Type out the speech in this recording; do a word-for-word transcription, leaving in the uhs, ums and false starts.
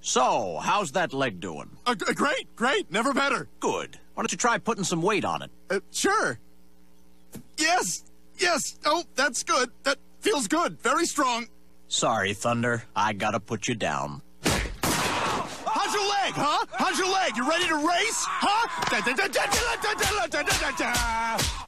So, how's that leg doing? Uh, g- great, great, never better. Good. Why don't you try putting some weight on it? Uh, sure. Yes, yes. Oh, that's good. That feels good. Very strong. Sorry, Thunder. I gotta put you down. How's your leg, huh? How's your leg? You ready to race? Huh? Da, da, da, da, da, da, da, da, da, da, da.